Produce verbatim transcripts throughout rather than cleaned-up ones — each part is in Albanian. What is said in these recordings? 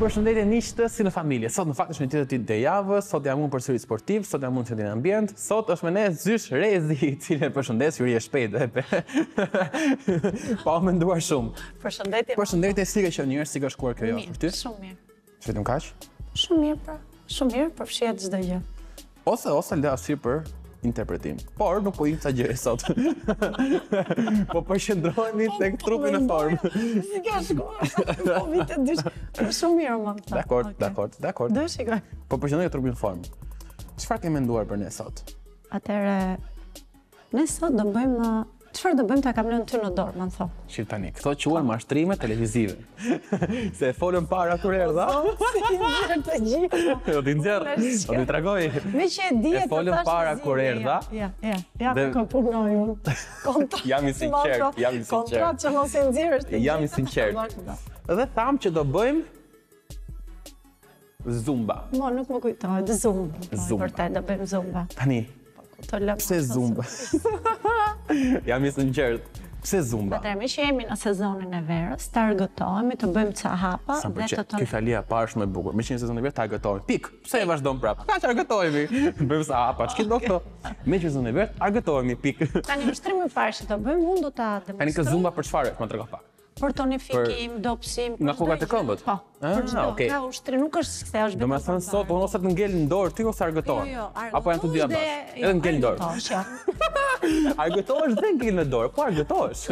Përshëndetje miqtë, si në familje. Sot në fakt është një ditë ditë e javës, sot jam unë përsëri sportiv, sot jam unë që din ambient, sot është me ne Zysh Rezi, i cili e përshëndes, ju rije shpejt dhe pa u menduar shumë. Përshëndetje. Përshëndetje, si ke qenë njërë, si ka shkuar kjo javë për ty? Shumë mirë. Vetëm kaq? Shumë mirë, pra. Shumë mirë, përfshihet çdo gjë. Ose ose lë arsye për interpretim. Por nuk po im sa gjë sot. Po përqendrohemi tek trupi në formë. Si ka shkuar? Po vite dysh. Shumë mirë, më thënë. Dakor, dakor, dakor. Do shikoj. Po përqendrohemi trupi në formë. Çfarë ke menduar për ne sot? Atëre, ne sot do bëjmë çfarë do bëjmë ta kam lënë ty në dorë, më thon. Shit tani, këto quhen mashtrime televizive. Se e folën para kur erdha. Si nxjerr të gjitha. Do t'i nxjerr, do t'i tregoj. Me që e di e folën para kur erdha. Ja, ja, ja, po punoj unë. Kontra. Jam i sinqert, jam i sinqert. Kontratë që mos e nxjerrësh. Jam i sinqert. Dhe tham që do bëjmë Zumba. Mo, nuk më kujtoj, dhe Zumba. Zumba. Vërtet, do bëjmë Zumba. Tani, Pse pse Zumba? Jam i sinqert. Pse Zumba? Atëherë, me që jemi në sezonin e verës, të argëtohemi, të bëjmë ca hapa Sa dhe të përqe, tonë. kjo fjalia pa është më e bukur. Me që në sezonin e verë të argëtohemi. Pik, pse e vazhdojmë prapë? Ka që argëtohemi. Bëjmë sa hapa, ç'ki do këto? Me që në sezonin e verë të argëtohemi, pik. Tani ushtrimi i parë që do bëjmë, unë do ta Tani demonstroj. kë Zumba për çfarë? Më trego pak. Për tonifikim, dopsim. Nga kokat e këmbët? Po. Ah, Për çdo. okay. Ka ushtrim, nuk është se është Do me thënë sot, unë ose të ngel në dorë ty ose argëtohen. Jo, jo, Apo janë të dy bashkë. Edhe ngel në dorë. Argëtohesh, ja. Argëtohesh dhe ngel në dorë, po argëtohesh.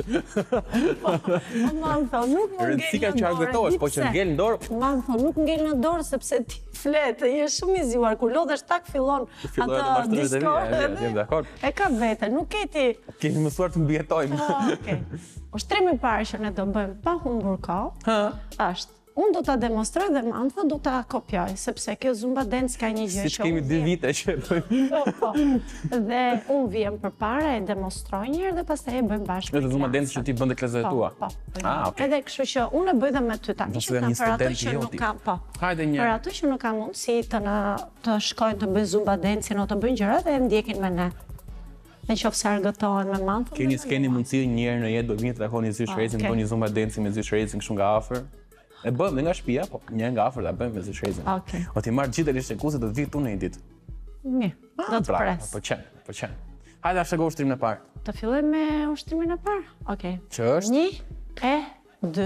Ma më thonë, nuk më ngel Rëndësika në që dorë, argëtohesh, di po që pse. ngel në dorë. Ma më thonë, nuk ngel në dorë sepse ti fletë, je shumë i zgjuar, kur lodhesh tak fillon Fillon atë të mashtrimit e Discord, vija, edhe jam dakord. E ka vete, nuk e ti. Kemi mësuar të mbijetojmë. Ah, okej. Ushtrimi i parë që ne do bëjmë pa humbur kohë Ha, është unë do ta demonstroj dhe Mantha do ta kopjoj, sepse kjo Zumba Dance ka një gjë siç që kemi unë dy vjem- vite që e bëjmë. Po, po. Dhe unë vjem përpara, e demonstroj një herë dhe pastaj e bëjmë bashkë. Edhe me Zumba Dance klasën. që ti bën të klezet Po, tua. po. Ah, okay. Edhe kështu që unë e bëj dhe me ty tani. Do që të jam ta- një për ato student që nuk joti. kam, po. Hajde një. Për ato që nuk kam mundësi të na të shkojnë të bëjnë Zumba Dance, o të bëjnë gjëra dhe e ndjekin me ne. Në qoftë se argëtohen me Mantha. Keni s'keni mundësi një herë në jetë do vini të takoni Zysh Ah, Rezin, okay. bëni Zumba Dance me Zysh Rezin kështu nga afër. E bëjmë dhe nga shtëpia, po një herë nga afër ta bëjmë me Zysh Rezin. Okej. O ti marr gjithë listë kuze do të vi tu në një ditë. Mirë, do të Bravo, pres. Po qen, po qen. Hajde ashtu ushtrimin e parë. Të filloj me ushtrimin e parë? Okej. Që është Një, e, dy.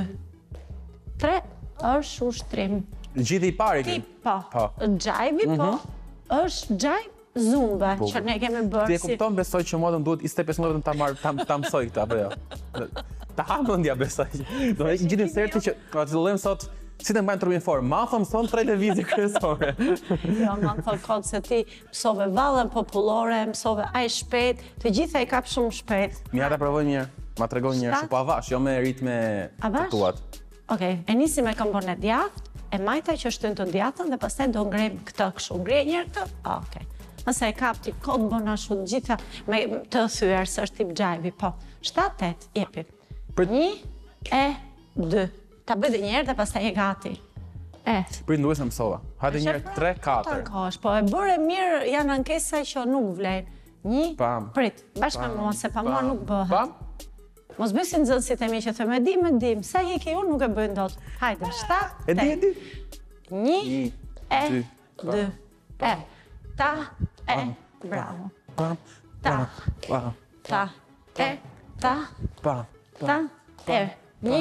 Tre është ushtrim. gjithë i parë Ti, kemi. po. Po. Gjajbi, po. është gjajb Zumba, që ne kemi Ti bërë e si... kupton besoj që mua do më duhet njëzet e pesë minuta ta marr ta ta mësoj këtë apo jo. Ta ha mendja besoj. Do të gjithë serti që ka të lëm sot si të mbajnë trupin formë. Mafa mëson tre lëvizje kryesore. Jo, ma më thë kodë se ti mësove vallën popullore, mësove aq shpejt, të gjitha i kap shumë shpejt. Mi ha ta provoj një herë. Ma tregoj një herë, Shtat? po avash, jo me ritme të Avash? tuat. Okej, e nisi me këmbën e djathtë, e majta që shtyn të djathtën dhe pastaj do ngrem këtë kështu. Ngre një herë këtë? Ah, okej. Nëse e kap ti kod bën ashtu të gjitha me të thyer se është tip gjajbi, po. shtat tet jepi. Për- Një, e, dy. Ta bëj dhe një herë dhe pastaj e gati. E. Prit ndues në mësova. Hajde një herë tre katër. Tarkosh, po e bëre mirë, janë ankesa që nuk vlen. Një, Pam. prit, bashkë me mua, se pa mua nuk bëhet. Pam? Mos bësin nxënësit e mi që thëmë, e dim, e dim, sa hiki unë nuk e bëjnë dot. Hajde, shtat, E di, e di. Një, Një, e, dy, dy, e, ta, e, bravo. Pam. Ta, Pam. ta, e, ta, Pam. ta, e, një,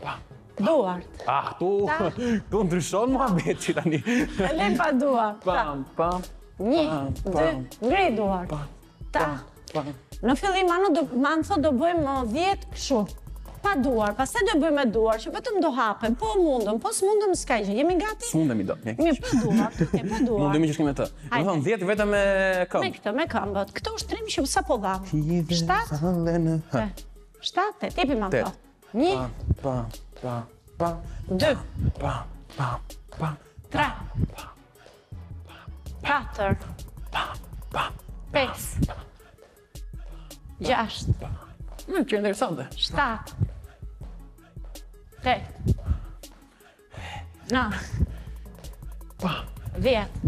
duart. Ah, tu, Ta. tu ndryshon muhabeti tani. E lem pa duart. Ta, Pam, pam, një, pam, dy, pam. ngri duart. Ta, pam. në fillim anë do man thot do bëjmë dhjetë kështu. Pa duar, pastaj do bëjmë me duar, që vetëm do hapen, po mundëm, po s'mundëm s'ka gjë. Jemi gati? Smundemi do. Mjek. Mirë, pa duar, e pa duar. Mundemi që shkime të. Do Hajde. thonë dhjetë vetëm me Me këmbë. këtë, me këmbët. Këtë ushtrim që sa po dhamë. Shtat, Ha. shtat, e tipi man Tet. thot. Një, Pa, pa, pa, dy, pa, pa, pa, tre, katër, pes, gjasht, Më që interesante. shtat, tet, në, dhjetë.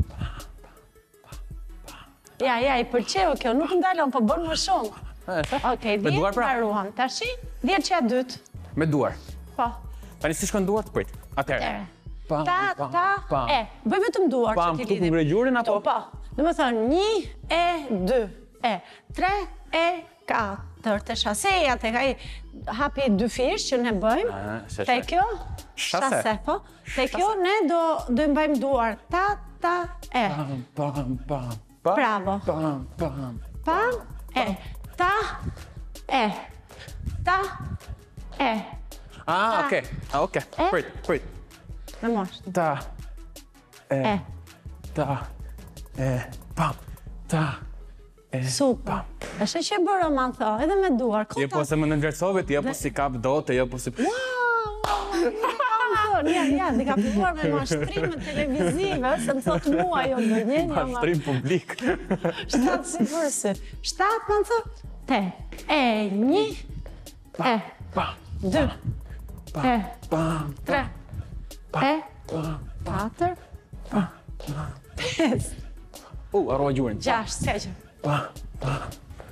Ja, ja, i përqeu kjo, nuk ndalon, po bën më shumë. Okej, Me duar dhjetë pra? mbaruam. Tashi, dhjetë që e dytë. Me duar. Po, Tani si shkon duart, prit. Atëherë. tere. Pam, ta, pam, ta, pam. e. Bëj vetëm duar Pam, që ti këtu ku lidhim. ngre gjurin apo? Po, do të thonë një, e, dy, e, tre, e, katër, të shaseja, të ka i hapi dy fish që ne bëjmë, Ah, sheshe. te kjo, Shase. shase, po, te kjo ne do, do i bëjmë duar ta, ta, e, Pam, pam, pam, pam. Bravo. Pam, pam. pam, e, ta, e, ta, e, Ah, ok. Ah, ok. E. Prit, prit. me mosh, Ta. E. e, Ta. E. Pam. Ta. E. super. Është që e bërë man tho, edhe me duar, Je po se më nëndërcove ti, jo po si kap dote, jo po si... Ja, ja, di ka filluar me mashtrime televizive, se më thotë mua jo do një një Mashtrim publik. Shtatë si përsi. Shtatë më thotë, te, e, një, e, Pam. dy, e, Pam. tre, e, katër, pesë, U, arrova gjurin. gjashtë, seqë. Pam. Pam.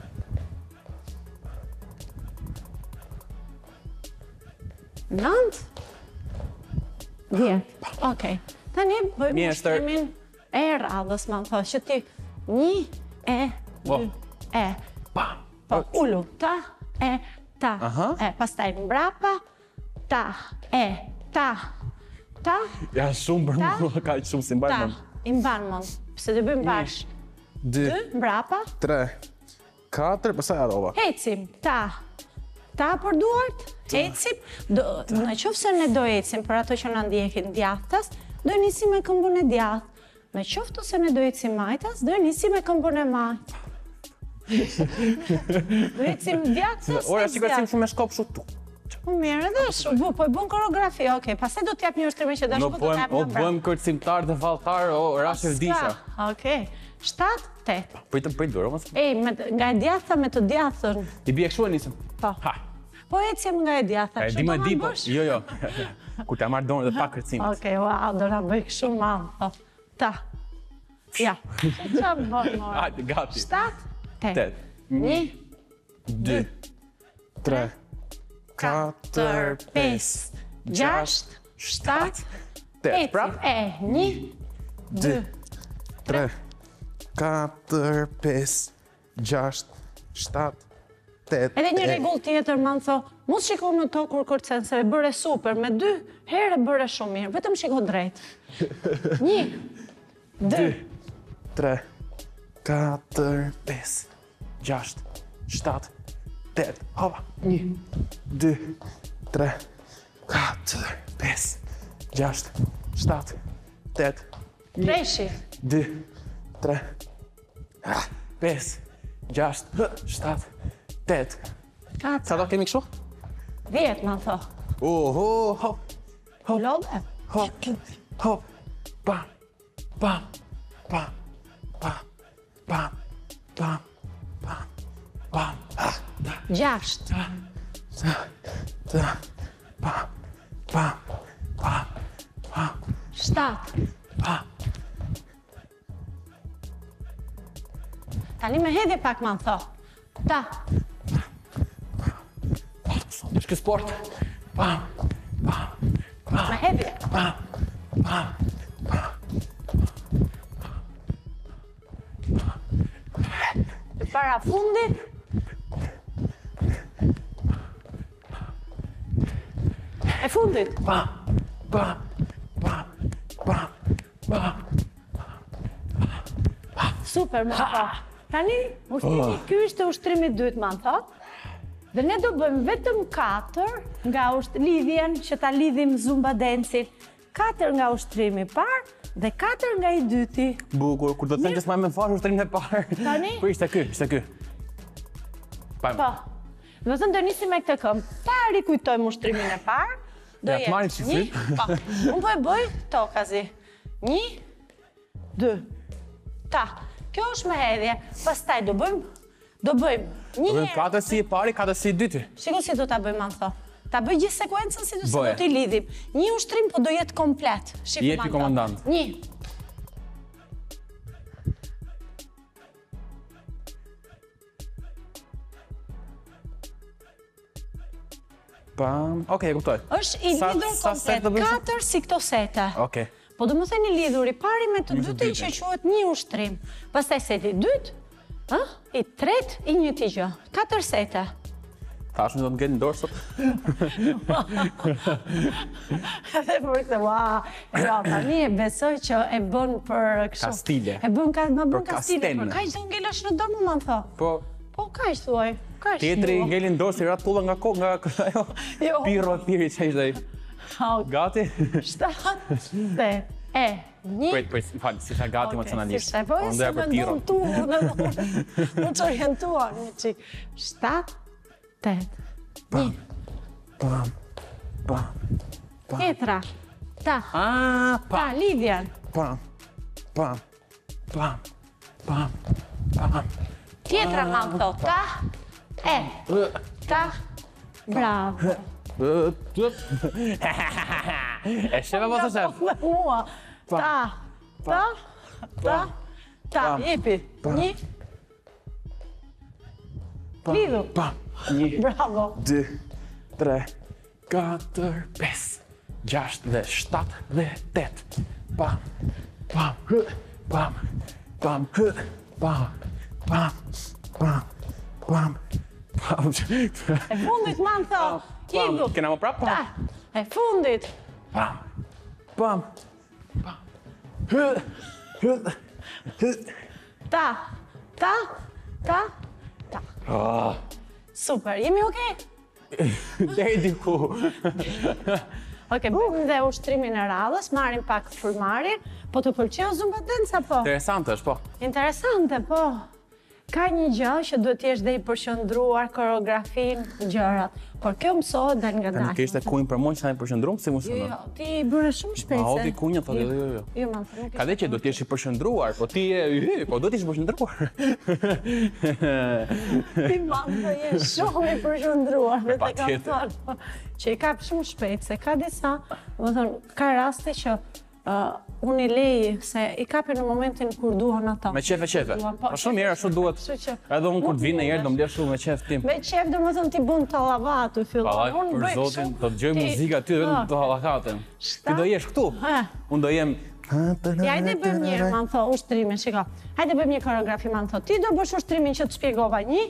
Nëndë, djetë. Okej. Tani bëjmë Mjeshtër. mashtrimin e radhës, më thotë, që ti një, e, Po. dy, e, Pam. po, ullu, ta, e, ta, Aha. e, pastaj mbrapa, ta, e, ta, ta, Ja, shumë për Ta. mua, ka shumë si mbaj ta, mend. i mban mund, pse të bëjmë bashkë. Dy, Dy, mbrapa, tre, katër, pastaj arrova. ecim, ta, ta për duart, ecim, do, në qoftë se ne do ecim për ato që na ndjekin djathtas, do nisim me këmbën e djathtë. Në qoftë se ne do ecim majtas, do nisim me këmbën e majtë. Do ecim djathtas, Ora, ec shikoj se djathtë. shumë me shkop shu tu. Po mirë, edhe shumë, bu, po e bën koreografi, okej, pastaj do t'jap një ushtrime që No dashku do bëjmë, t'jap o një brap. bëjmë kërcimtar dhe valltar, o Rashel Disha. Okej, shtatë, tetë. Pritëm, prit dorë, mos. Ej, me, nga e djathta me të djathtën, I bie kështu e nisëm. po. Ha. Po ecim nga e djathta, E kështu di do më ma di, po. bësh? Jo, jo. Kur ta marr dorën dhe pa kërcimit. Okej, wow, do na bëj kështu madh. Po. Ta. Ja. Qa më bërë, more? Hajde, gati. Shtatë, tetë. Tet. Një, Dy. Tre. Katër, pesë, gjashtë, shtatë, tet. ecim. Prap. E, një, dy, Tre. Katër, pesë, gjashtë, shtatë, tet. Edhe një rregull tjetër, më në tho, mos shiko në to kur kërcen, se e bëre super, me dy herë e bëre shumë mirë, vetëm shiko drejt. Një, dy, Dy. Tre. Katër, pesë, gjashtë, shtatë, tet. Hova. Një. Dy. Tre. Katër, pesë, gjashtë, shtatë, tet. treshi, Dy. Tre. Ah, pesë, gjashtë, shtatë, tet. Sa katër, do kemi kështu? dhjetë, më në tho. Oho, hop, Lodhe. hop, hop, pam, pam, pam, pam, pam, pam, pam, pam, ah, da, Gjashtë, da, da, pam, pam, pam, pam, shtatë. pam. Tani me hedhje pak, më në tho. Ta, Është ky sport. Pam, me hedhje. pam, pam. E para fundit, e fundit. Pam, pam, pam, pam, pam. Super, më tho. Tani, ushtrimi, ky është ushtrimi i dytë, më në thot. Dhe ne do bëjmë vetëm katër nga usht lidhjen që ta lidhim zumba dancin. Katër nga ushtrimi i parë dhe katër nga i dyti. Bukur, kur do të thënë që s'ma me fash ushtrimin e parë. Tani? Po ishte ky, ishte ky. Pam. Po. Do të thënë do nisim me këtë këmbë. Ta rikujtojmë ushtrimin e parë. Do Ja, të marrim jetë si një, fryt. po. Unë po e bëj tokazi. Një, dy, ta. Kjo është me hedhje. Pastaj do bëjmë, do bëjmë një Do bëjmë herë. katër si i pari, katër si i dyti. Shiko si do ta bëjmë anë tho. Ta bëj gjithë sekuencën si do se Bëje. do t'i lidhim. Një ushtrim po do jetë komplet. Shiko Jepi ma në tho. komandant. Një. Pam. Okej, e kuptoj. Është i Sa- lidhur sa set do komplet, bëjmë? katër si këto sete. Okej. Po do më thëni lidhur i pari me të Me të dytin që dytin. quhet një ushtrim. Pastaj seti i dytë, ë? I tretë i njëjti gjë. Katër sete. Tash më do të ngel në dorë sot. Edhe për këtë, ua, e ra, tani e besoj që e bën për kështu. Kastile. E bën ka, më bën Për kastile, kasten. për kaq do ngelesh në dom, më tha. Po, Po kaq thuaj, kaq. tjetri thua. ngelin dorë si ratulla nga ko, nga ajo. Jo. Pirro e piri që ishte ai. Au, Gati? shtatë, te, e, një. Prit, prit, më falë, si tha gati emocionalisht. Si shtaj, po e Unë se doja me për pirro. ndonë tu, në më që orientuar një qik. Shtatë, tetë, një, Pam, pam, tjetra, ta, ah, ta, pam, lidhjen, pam, pam, pam, pam, pam. tjetra ma këto, ta, e, ta, bravo. E shefa po të shef? Me mua, ta, ta, ta, ta, Pam. jepi, një, lidhu, Pam, një, bravo. dy, tre, katër, pes, gjasht dhe shtat dhe tet. Pam, pam, hë, pam, pam, hë, pam, pam, pam, pam, pam. E fundit ma në tho, lidhu, Pam, kena më prap? ta, Pam, e fundit, pam, pam, pam, hë, hë, hë. ta, ta, ta, ta. Ah, Super, jemi okej? deri diku. Oke, bëjmë dhe ushtrimin e radhës, marrim pak frymëmarrjen, po të pëlqeu zumba dance apo? Interesante është, po. Interesante, po. Ka një gjë që duhet t'jesh dhe i përqendruar, koreografin, gjërat. Por kjo mësohet dhe nga Ka nuk dalë. ishte kunj për mua që na i përqendrum, si Jo, funksionon? jo, ti bëre shumë shpejt. Ma se- hodi kunja, thotë, jo, jo, jo. Jo, ma thë, nuk Ka dhe që do t'jesh i përshëndruar, po ti e, hy, po do t'jesh i përshëndruar. Ti mandë je shumë i përqendruar, dhe të kam Patjetër. thënë. Që i kap shumë shpejt, se ka disa, më thënë, ka raste që uh, unë i lej, se i kapi në momentin kur duhan ata. Me qef e qefe. Duan, po, Po shumë mirë, ashtu duhet. Kështu që Edhe unë kur nuk të vinë në herë do mundesh. mbledh shumë me qef tim. Me qef do më thënë ti bën tallavatu fillon. Pallaj, Unë për bëj zotin, kështu, do të dëgjoj ti- muzikë aty dhe vetëm Ah, të hallakaten. Ti do jesh këtu. Ha. Unë do jem Ja, hajde bëjmë një, ma më tho, ushtrimin, shiko. Hajde bëjmë një koreografi, ma më tho. Ti do bësh ushtrimin që të shpjegova një,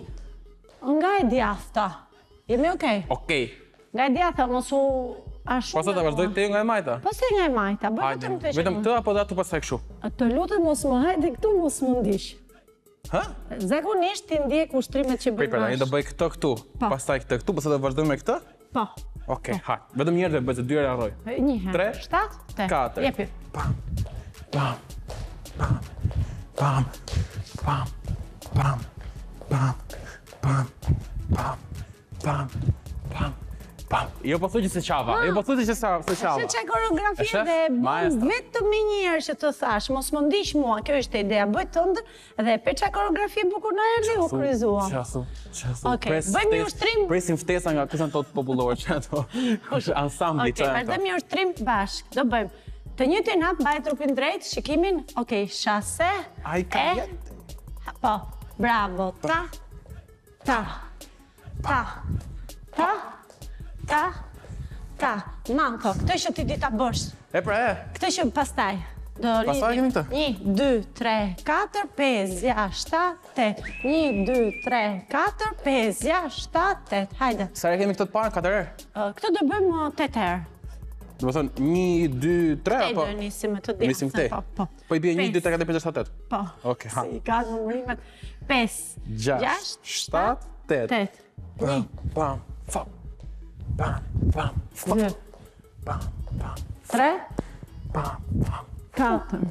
nga e djathta. Jemi okej? Okej. Nga e djathta, mos u ashtu. Po sa të vazhdoj të nga e majta? Po se nga e majta, bëj Hajde, vetëm këtë që vetëm mund. këtë apo dhe atë pasaj kështu? Të lutem mos më hajde këtu mos më ndish. Hë? Zakonisht ti ndjek ushtrimet që Prit, bëjmë pra, një do bashkë. bëj këtë këtu, Po. pastaj këtë këtu, pastaj do vazhdoj me këtë? Po, Okej, ha. Vetëm një herë dhe bëj se dy herë harroj. një herë. Tre, Shtatë, te. katër. Jepi. Pam, pam, pam, pam, pam, pam, pam, pam, pam, pam, pam, pam. Jo po thuaj që se qava, jo po thuaj që se se qava. Se që koreografia E shef? dhe bën Maestro. vetëm me një herë që të thash, mos më ndish mua, kjo ishte ideja, bëj të ndër, dhe pe qa koreografi bukur në erdhi u kryzua. Qasu, qasu. Okej, Pres bëjmë një ftes- ushtrim. Presim ftesa nga kushtan tot popullor që ato. Ansambli Okej, që vazhdojmë një ushtrim bashk. Do bëjmë të njëjtin hap, mbaj trupin drejt, shikimin. Okej, shase. Ai ka e, jetë. Po, bravo. Ta, ta, ta, ta, ta, ta. Manko, këtë që ti di ta bësh. E pra e, Këtë që pastaj. Do Pastaj lidhim. kemi këtë? Një, dy, tre, katër, pesë, gjashtë, shtatë, tetë. Një, dy, tre, katër, pesë, gjashtë, shtatë, tetë. Hajde. sa herë kemi këtë të parë, katër herë? Ë, Këtë do bëjmë uh, tetë herë. Do të thonë një, dy, tre Te apo? do nisim me të djathtë. Nisim këtej. Po, po. Po i bie një, Pesë. dy, tre, katër, pesë, shtatë, tetë. Po. Okej, ha. Si ka numërimet. Pesë, Gjashtë, shtatë, tetë. tetë. Pam, pam, fam. Pam, pam, fam. Dy, Pam, pam, tre, pam, pam. katër,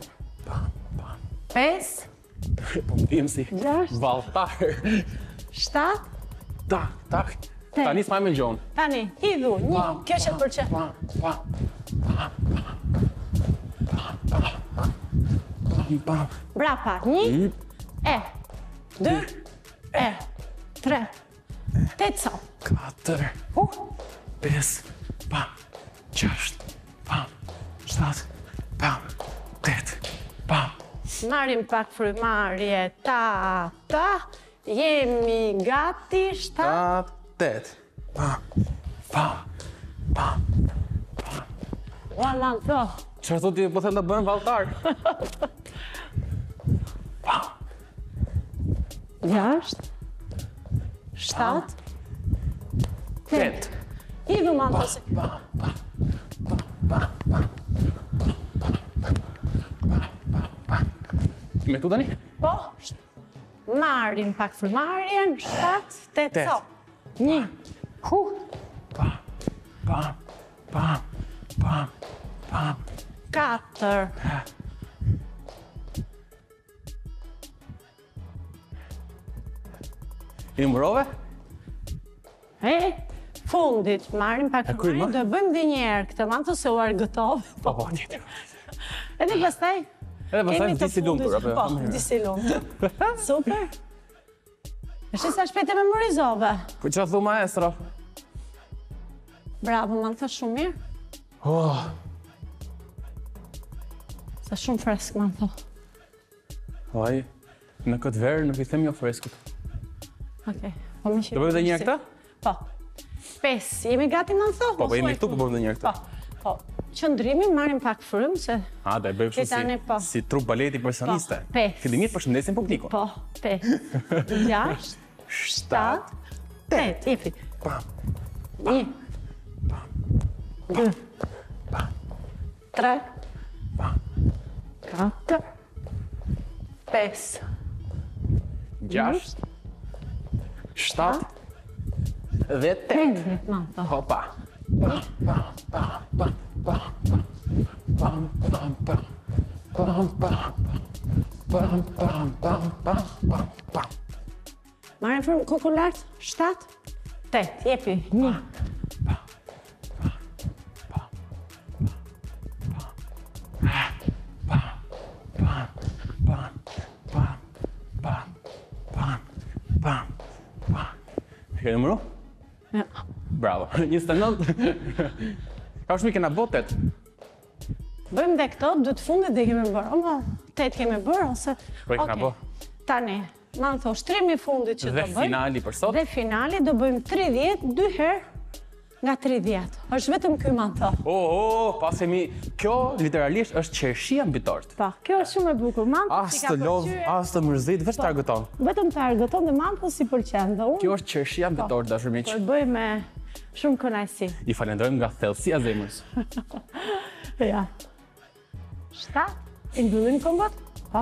pesë, Po mbim si Gjashtë. valltar. shtatë, Tak, tak. Te. Tani s'ma me gjon. tani, hidhu, një, Pam, kjo që të pëlqen. Pam, pam, pam, pam, pam, pam, pam. Brapa, një, e, dy, e, tre, tetë sa. Katër, pesë, pam, gjashtë, pam, shtatë, pam, tetë, pam. Marim pak frymarrje, ta, ta, jemi gati, shtatë, Shtatë, tetë, pam, pam, Wallan, to. Çfarë thotë ti po thënë të bëjmë valltar? Gjashtë. Shtatë. Tet. Iku Manto se. Me tu tani? Po. Marrin pak frymëmarrjen, shtatë, tet, Tet. so. Një. Hu. Pam, pam, pam, pam, pam. Katër. I numërove? E, fundit, marrim pak kryma? frymëmarrjen, do bëjmë dhe një herë këtë Manto se u argëtove. Po, po, tjetër. Edhe pastaj Edhe pastaj kemi të vdisi lumtur, fundit. apo? Po, vdisi lumtur. Super. Është sa shpejt e memorizove. Po çfarë thu maestro? Bravo, Manto, shumë mirë. Oh, Sa shumë fresk, Manto. oj, në këtë verë nuk i them jo freskut. Okej. Po më shih. Do bëjmë edhe një herë këtë? Po. Pesë. Jemi gati, Manto? Po, po jemi këtu, po bëjmë edhe një herë këtë. Po. Po. Qëndrimin marrim pak frymë se A, da e bëjmë kështu Tani, po. si, si trup baleti personiste. Po, pesë. Fillimit përshëndesim publikun. po, pesë, gjashtë, shtatë, tetë, jepi. Pam, Një, dy, tre, katër, pesë, gjashtë, shtatë dhe tetë. tetë, Manto. Hopa. Pam, pam, pam, pam, pam, pam, pam, pam, pam, pam, pam, pam, pam, pam, pam, pam. Marrim frymë kokën lart, shtatë, tetë, jepi. Një, Pam, pam, pam, pam, pam, pam. Ke numëru? ja. Bravo. njëzet e nëntë. Ka shumë i kena botet. Bëjmë dhe këto, dy të fundit dhe kemi bërë. Oma, tetë kemi bërë, ose... Po i kena Okej. bërë. Tani, Manto, shtrimi i fundit që Dhe do bëjmë. finali për sot. Dhe finali do bëjmë tridhjetë, dy herë nga tridhjetë. Është vetëm ky, Manto. O, o, pasemi, kjo literalisht është qershia mbi tort. Pa, kjo është shumë e bukur. Manto As si ka të lodh, pëlqyer. as të mërzit, veç të argëton. Vetëm të argëton dhe Manto si pëlqen. Dhe unë Kjo është qershia mbi tort, dashur miq. po e bëj me shumë kënaqësi. I falenderojmë nga thellësia e zemrës. Ja. Shtatë, i mbyllim këmbët? Po.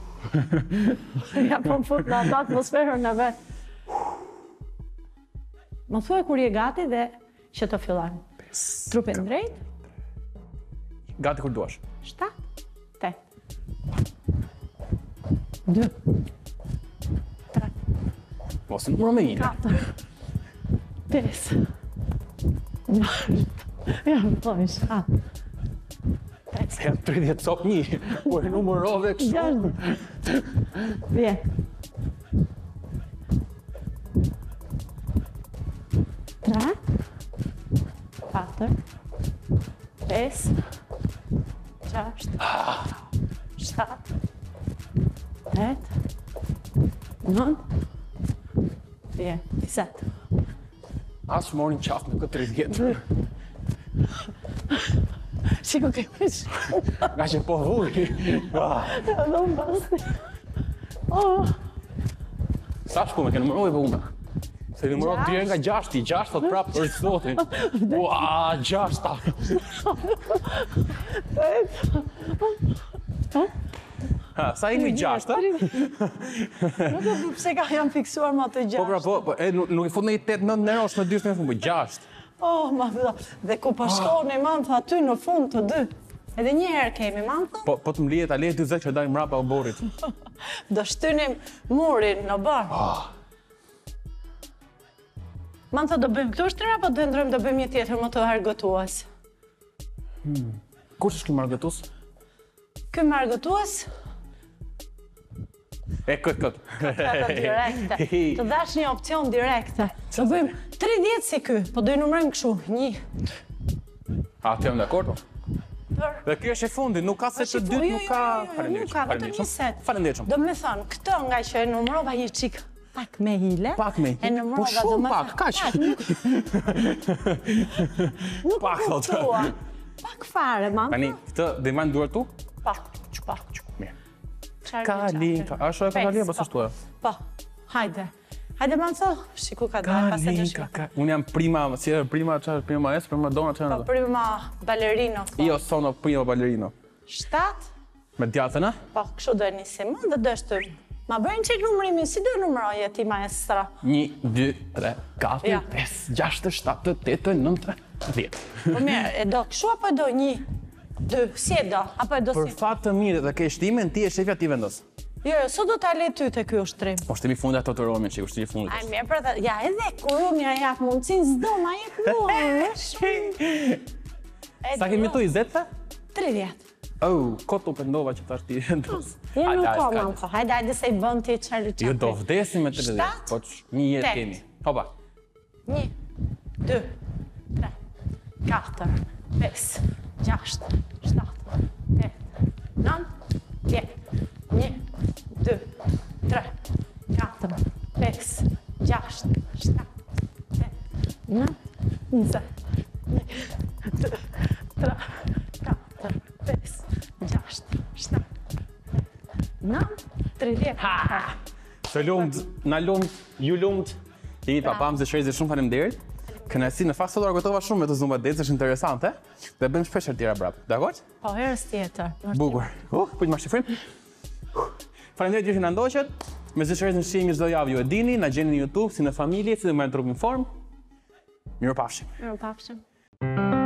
Ja, po më fut në atë atmosferën në vetë. Më thuaj kur je gati dhe që të fillojmë. Trupin drejt, Gati kur duash. shtatë, tetë. Dy, Mos e numëro me një. katër, pesë, gjashtë, ja, po, shtatë, tetë, Jam tridhjetë cop një, po e numërove kështu. gjashtë, dhjetë, tre, katër, pesë, gjashtë, shtatë, tetë, nëntë, dhjetë, njëzet. As morin qafë në këtë tridhjetë. Shiko kemi shumë, Nga që po vuj. Ah, edhe unë basti. Oh, Sa shku me ke numërove për unë? Se numërove Gjashtë. dyrë nga gjashti, gjashtë thot prapë për zotin. Ua, gjashta. Ha, sa jemi gjashtë, ha? nuk e di pse ka janë fiksuar më të Po gjashtë. pra, po, po, e, nuk, nuk i fut në i tetë nëndë nerosh me dy shme fund, po gjashtë. Oh, ma vëlla. Dhe ku pa shkoni, Manto, aty në fund të dy. Edhe një herë kemi, Manto. Po, po të mlijet a lejt dyzet që dajmë mrapa u borit. Do shtynim murin në bar. Manto, do bëjmë këtu shtrira, apo do ndrojmë do bëjmë një tjetër më të argëtues? Kush është ky margëtus? Ky më argëtues, E këtë, këtë. këtë direkte. Të dash një opcion direkte. Do bëjmë tridhjetë si ky, po do i numërojmë kështu. Një, A, të jam dakord, po? tër. Dhe kjo është e fundit, nuk ka se të Jo, dytë, jo, nuk jo, ka... jo, jo, Faleminderit nuk ka, shumë, vetëm një set. Faleminderit shumë. Do me thënë, këtë nga që e numërova një qik pak me hile. Pak me hile? E numërova, Po shumë do me pak, thënë, kaq. Nuk, nuk Pak, e thot. kuptua. Pak fare, ma. Tani, këtë dhe iman duar tu? Po, po. Mirë. Çfarë Kalinka, a është e Kalinka apo s'është tua? Po, hajde. Hajde më thë, shiku ka dalë pas e Kalinka, ka... Unë jam prima, si e prima, çfarë prima maestro, prima donna, çfarë? Po, prima ballerino. Io sono prima ballerino. Shtat? Me djatën, a? Po, kështu do nisim, dhe do shtë. Ma bëjnë që numërimi, si do numëroje ti maestra? Një, dy, tre, katër, Ja. pesë, gjashtë, shtatë, tetë, nëntë, dhjetë. Po mirë, e do kështu apo do një, dy, si e do? Apo e do Për si? fat të mirë dhe ke shtimin, ti e shefja ti vendos. Jo, jo, so do t'a le ty të ky ushtrim? Po shtimi fundit ato të romin, që ushtimi fundit. Aj, mirë, për të, ja, edhe kur unë ja jap mundësin, s'do, ma jep mua, më shumë. Sa kemi tu, njëzet? tridhjetë. Oh, koto pendova që thash ti vendos. Jo, nuk ka, mam, ka. Hajde, hajde se i bën ti çfarë çfarë. Jo, do vdesim me tridhjetë. Shtatë, Po që një jetë tetë. kemi. Hopa. Një, dy, tre, katër, pesë, gjashtë, shtatë, tetë, nëntë, dhjetë. Një, dy, tre, katër, pesë, gjashtë, shtatë, tetë, nëntë, njëzet. Një, dy, tre, katër, pesë, gjashtë, shtatë, tetë, nëntë, tridhjetë. Ha! Të lumt, na lumt, ju lumt. Jemi papam zë shërezi shumë faleminderit. Kënaqësi në fakt sot argëtova shumë me të Zumba Dance, është interesante. Dhe bëjmë shpesh herë tjera brap. Dakor? Po, herës tjetër. Bukur. Uh, po të marr shifrim. Faleminderit që na ndoqët. Me zë shërezi në shihemi çdo javë, ju e dini, na gjeni në YouTube si në familje, si dhe më në trupin form. Mirupafshim. Mirupafshim.